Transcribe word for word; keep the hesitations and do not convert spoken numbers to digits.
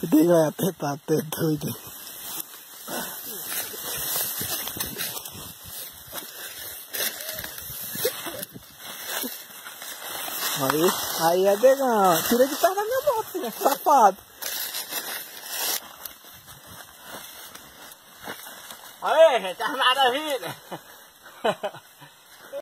Diga até tá até doido. Aí, aí é Degão. Tira de perto da minha moto, filho, safado. Aí, gente, as maravilhas.